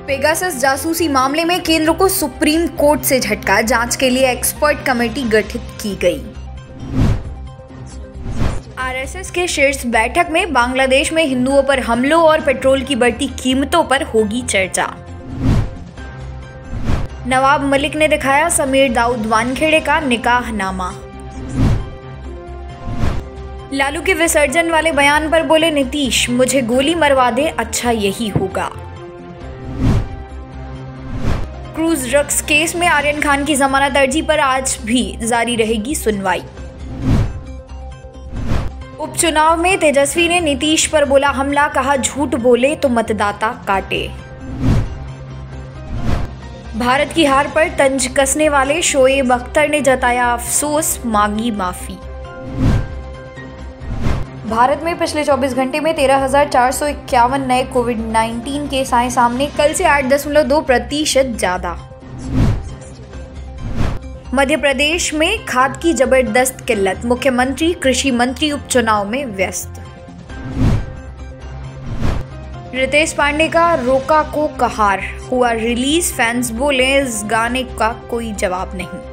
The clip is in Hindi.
पेगासस जासूसी मामले में केंद्र को सुप्रीम कोर्ट से झटका, जांच के लिए एक्सपर्ट कमेटी गठित की गई। आरएसएस के शीर्ष बैठक में बांग्लादेश में हिंदुओं पर हमलों और पेट्रोल की बढ़ती कीमतों पर होगी चर्चा। नवाब मलिक ने दिखाया समीर दाऊद वानखेड़े का निकाहनामा। लालू के विसर्जन वाले बयान पर बोले नीतीश, मुझे गोली मरवा दे, अच्छा यही होगा। क्रूज ड्रग्स केस में आर्यन खान की जमानत अर्जी पर आज भी जारी रहेगी सुनवाई। उपचुनाव में तेजस्वी ने नीतीश पर बोला हमला, कहा झूठ बोले तो मतदाता काटे। भारत की हार पर तंज कसने वाले शोएब अख्तर ने जताया अफसोस, मांगी माफी। भारत में पिछले 24 घंटे में 13,451 नए कोविड-19 केस आए सामने, कल से 8.2% ज्यादा। मध्य प्रदेश में खाद की जबरदस्त किल्लत, मुख्यमंत्री कृषि मंत्री उपचुनाव में व्यस्त। रितेश पांडे का रोका को कहार हुआ रिलीज, फैंस बोले इस गाने का कोई जवाब नहीं।